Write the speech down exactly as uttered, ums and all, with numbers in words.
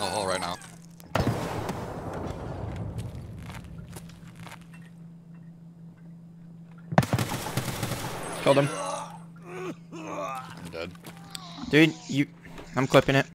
hole right now. Killed him. I'm dead. Dude, you... I'm clipping it.